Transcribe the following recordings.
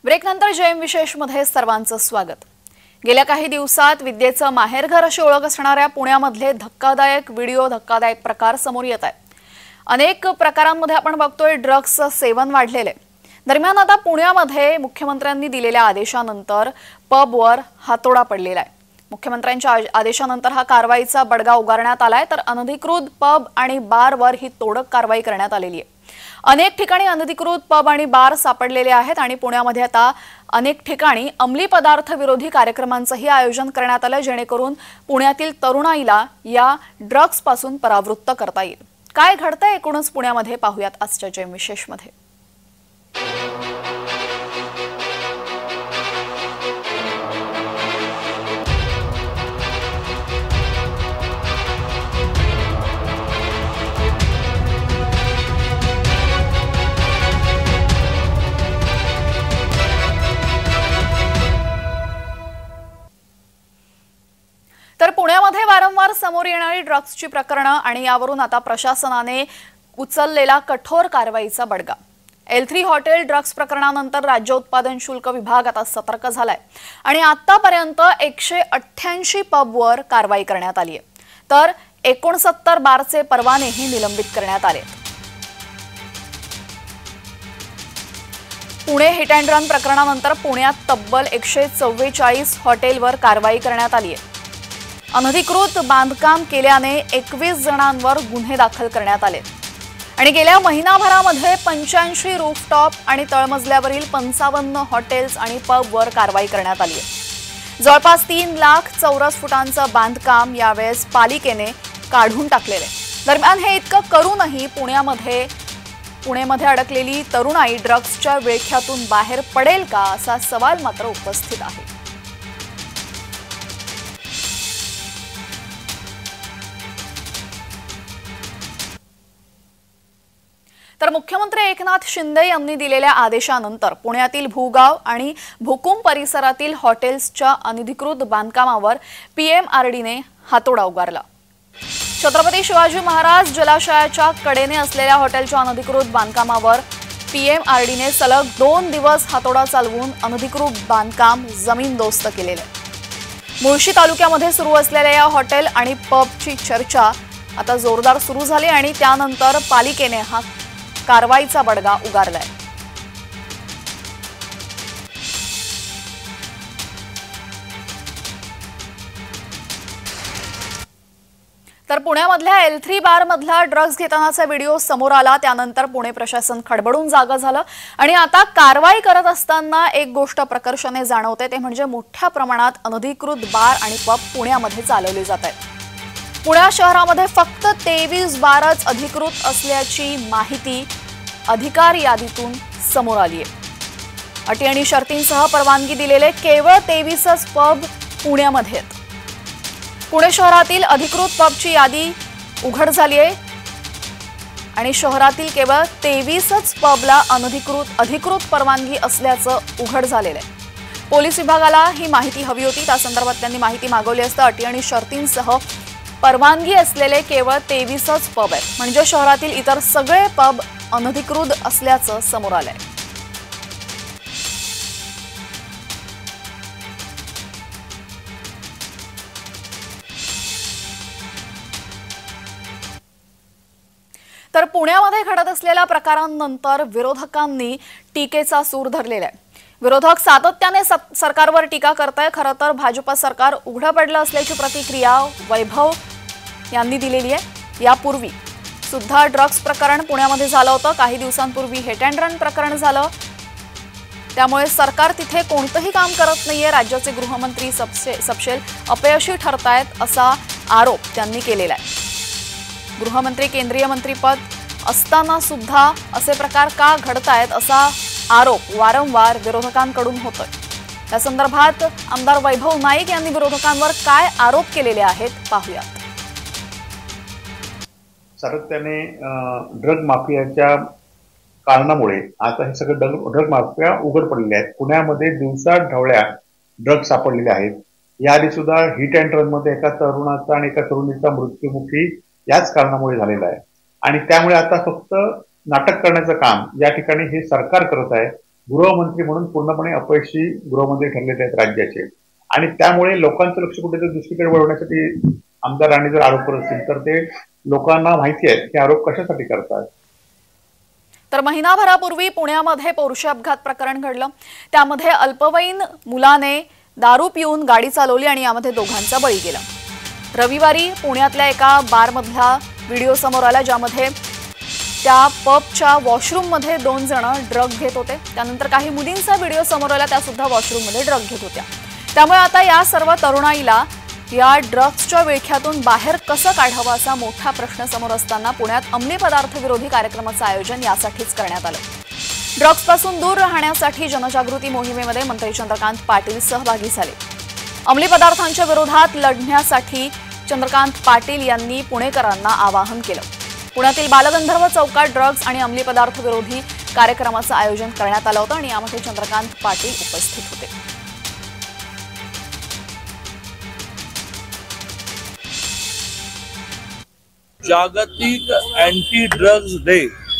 ब्रेकनंतर जयम विशेषमध्ये सर्वांचं स्वागत। गेल्या काही दिवसात विद्येचं माहेरघर अशी ओळख असणाऱ्या पुण्यामधले धक्कादायक व्हिडिओ, धक्कादायक प्रकार समोर येत आहेत। अनेक प्रकारांमध्ये आपण बघतोय ड्रग्सचं सेवन वाढलेलं आहे। दरम्यान आता पुण्यामध्ये मुख्यमंत्र्यांनी दिलेल्या आदेशानंतर पबवर हातोडा पडलेला आहे। मुख्यमंत्र्यांच्या आदेशानंतर हा कारवाईचा बडगा उगारण्यात आलाय, तर अनधिकृत पब आणि बारवर ही तोडक कारवाई करण्यात आलेली आहे। अनेक ठिकाणी अनधिकृत पब आणि बार सापडलेले आहेत आणि पुण्यामध्ये आता अनेक ठिकाणी अंमली पदार्थ विरोधी कार्यक्रमांचंही आयोजन करण्यात आलं, जेणेकरून पुण्यातील तरुणाईला या ड्रग्स पासून परावृत्त करता येईल। काय घडतंय एकूणच पुण्यामध्ये पाहूयात आजच्या जयम विशेषमध्ये। तर पुण्यामध्ये वारंवार समोर येणारी ड्रग्सची प्रकरणं आणि यावरून आता प्रशासनाने उचललेला कठोर कारवाईचा बडगा। L3 हॉटेल ड्रग्स प्रकरणानंतर राज्य उत्पादन शुल्क विभाग आता सतर्क झालाय आणि आतापर्यंत 188 पबवर कारवाई करण्यात आली आहे, तर 69 बारचे परवानेही निलंबित करण्यात आले। पुणे हिट अँड रन प्रकरणानंतर पुण्यात तब्बल 144 हॉटेलवर कारवाई करण्यात आली आहे। अनधिकृत बांधकाम केल्याने 21 जणांवर गुन्हे दाखल करण्यात आले आणि गेल्या महिनाभरामध्ये 85 रूफटॉप आणि तळमजल्यावरील 55 हॉटेल्स आणि पबवर कारवाई करण्यात आली आहे। जवळपास 3 लाख चौरस फुटांचं बांधकाम यावेळेस पालिकेने काढून टाकलेले। दरम्यान हे इतकं करूनही पुण्यामध्ये अडकलेली तरुणाई ड्रग्सच्या विळख्यातून बाहेर पडेल का, असा सवाल मात्र उपस्थित आहे। तर मुख्यमंत्री एकनाथ शिंदे यांनी दिलेल्या आदेशानंतर पुण्यातील भूगाव आणि भुकुम परिसरातील हॉटेल्सच्या अनधिकृत बांधकामावर PMRDने हातोडा उगारला। छत्रपती शिवाजी महाराज जलाशयाच्या कडेने असलेल्या हॉटेलच्या अनधिकृत बांधकामावर PMRDने सलग 2 दिवस हातोडा चालवून अनधिकृत बांधकाम जमीनदोस्त केलेले। मुळशी तालुक्यामध्ये सुरू असलेल्या या हॉटेल आणि पबची चर्चा आता जोरदार सुरू झाली आणि त्यानंतर पालिकेने हा कारवाईचा बडगा उगारलाय। तर पुण्यामधल्या L3 बार मधला ड्रग्स घेतानाचा व्हिडिओ समोर आला, त्यानंतर पुणे प्रशासन खडबडून जागं झालं आणि आता कारवाई करत असताना एक गोष्ट प्रकर्षाने जाणवते, ते म्हणजे मोठ्या प्रमाणात अनधिकृत बार आणि पब पुण्यामध्ये चालवले जात आहेत। पुणे शहरामध्ये फक्त 23 बारच अधिकृत असल्याची माहिती अधिकार यादीतून समोर आली आहे। अटी आणि शर्तींसह परवानगी दिलेले केवळ 23च पब पुण्यामध्ये आहेत। पुणे शहरातील अधिकृत पबची यादी उघड झाली आहे आणि शहरातील केवळ 23च पबला अधिकृत परवानगी असल्याचं उघड झालेलं आहे। पोलीस विभागाला ही माहिती हवी होती, त्या संदर्भात त्यांनी माहिती मागवली असता अटी आणि शर्तींसह परवानगी असलेले केवळ 23च पब आहेत, म्हणजे शहरातील इतर सगळे पब अनधिकृत असल्याचं समोर आलंय। तर पुण्यामध्ये घडत असलेल्या प्रकारांनंतर विरोधकांनी टीकेचा सूर धरलेला आहे। विरोधक सातत्याने सरकारवर टीका करताय। खरं तर भाजप सरकार उघडं पडलं असल्याची प्रतिक्रिया वैभव यांनी दिलेली आहे। यापूर्वी सुद्धा ड्रग्स प्रकरण पुण्यामध्ये झालं होतं, काही दिवसांपूर्वी हिट अँड रन प्रकरण झालं, त्यामुळे सरकार तिथे कोणतंही काम करत नाहीये, राज्याचे गृहमंत्री सपशेल अपयशी ठरतायत असा आरोप त्यांनी केलेला आहे। गृहमंत्री केंद्रीय मंत्रीपद असताना सुद्धा असे प्रकार का घडतायत असा आरोप वारंवार विरोधकांकडून होतोय। या संदर्भात आमदार वैभव नाईक यांनी विरोधकांवर काय आरोप केलेले आहेत पाहूयात। सातत्याने ड्रग माफियाच्या कारणामुळे आता हे सगळे ड्रग माफिया उघड पडलेले आहेत। पुण्यामध्ये दिवसा ढवळ्या ड्रग्ज सापडलेले आहेत। याआधी सुद्धा हिट अँड रन मध्ये एका तरुणाचा आणि एका तरुणीचा मृत्युमुखी याच कारणामुळे झालेला आहे आणि त्यामुळे आता फक्त नाटक करण्याचं काम या ठिकाणी हे सरकार करत आहे गृहमंत्री म्हणून पूर्णपणे अपयशी गृहमंत्री ठरलेले आहेत राज्याचे, आणि त्यामुळे लोकांचं लक्ष कुठेतरी दुसरीकडे वळवण्यासाठी आमदार राणे जर आरोप करत असतील तर ते लोकांना माहिती आहे की आरोप कशासाठी करतात. तर महिनाभरापूर्वी पुण्यामध्ये पौरुष अपघात प्रकरण घडलं. त्यामध्ये अल्पवयीन मुलाने दारू पिऊन गाडी चालवली आणि यामध्ये दोघांचा बळी गेला. रविवारी पुण्यातल्या एका बारमधला व्हिडिओ समोर आला ज्यामध्ये त्या पबच्या वॉशरूममध्ये 2 जण ड्रग घेत होते. त्यानंतर काही मुलींचा व्हिडिओ समोर आला, त्या सुद्धा वॉशरूममध्ये ड्रग घेत होत्या. त्यामुळे आता या सर्व तरुणाईला या ड्रग्सच्या विळख्यातून बाहेर कसं काढावं असा मोठा प्रश्न समोर असताना पुण्यात अंमली पदार्थ विरोधी कार्यक्रमाचं आयोजन यासाठीच करण्यात आलं. ड्रग्सपासून दूर राहण्यासाठी जनजागृती मोहिमेमध्ये मंत्री चंद्रकांत पाटील सहभागी झाले. अंमली पदार्थांच्या विरोधात लढण्यासाठी चंद्रकांत पाटील यांनी पुणेकरांना आवाहन केलं. पुण्यातील बालगंधर्व चौकात ड्रग्स आणि अंमली पदार्थ विरोधी कार्यक्रमाचं आयोजन करण्यात आलं होतं आणि यामध्ये चंद्रकांत पाटील उपस्थित होते. जागतिक अँटी ड्रग्स डे,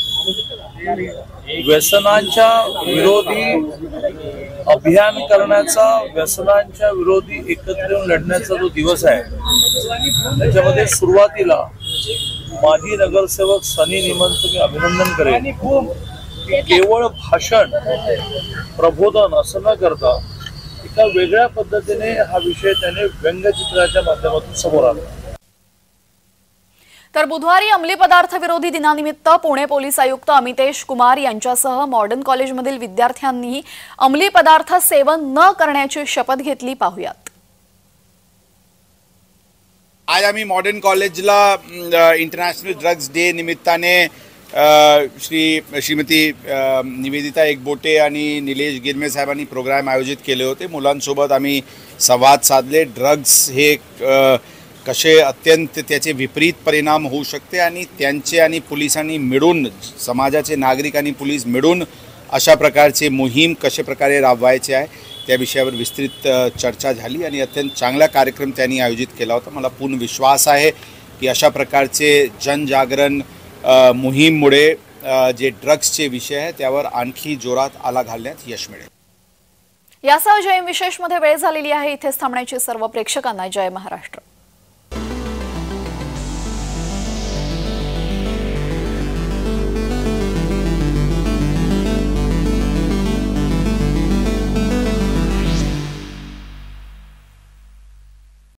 व्यसनांच्या विरोधी अभियान करण्याचा, व्यसनांच्या विरोधी एकत्र येऊन लढण्याचा जो दिवस आहे, त्याच्यामध्ये सुरुवातीला माजी नगरसेवक सनी निमनचं मी अभिनंदन करेन की केवळ भाषण प्रबोधन असं न करता एका वेगळ्या पद्धतीने हा विषय त्याने व्यंगचित्राच्या माध्यमातून समोर आला. तर बुधवारी अंमली पदार्थ विरोधी दिनानिमित्त पुणे पोलीस आयुक्त अमितेश कुमार यांच्यासह मॉडर्न कॉलेजमधील विद्यार्थ्यांनी अंमली पदार्थ सेवन न करण्याची शपथ घेतली. पाहूयात. आज आम्ही मॉडर्न कॉलेजला इंटरनॅशनल ड्रग्स डे निमित्ताने श्रीमती निवेदिता एकबोटे आणि निलेश गिरमे साहेबांनी प्रोग्राम आयोजित केले होते. मुलांसोबत आम्ही संवाद साधले. ड्रग्स हे कसे अत्यंत त्याचे विपरीत परिणाम होऊ शकते आणि त्यांचे आणि पोलिसांनी मिळून, समाजाचे नागरिक आणि पोलीस मिळून अशा प्रकारचे मोहीम कशा प्रकारे राबवायचे आहे त्या विषयावर विस्तृत चर्चा झाली आणि अत्यंत चांगला कार्यक्रम त्यांनी आयोजित केला होता. मला पूर्ण विश्वास आहे की अशा प्रकारचे जनजागरण मोहीममुळे जे ड्रग्सचे विषय आहे त्यावर आणखी जोरात आला घालण्यात यश मिळेल. यासह जय विशेषमध्ये वेळ झालेली आहे. इथेच थांबण्याची सर्व प्रेक्षकांना जय महाराष्ट्र.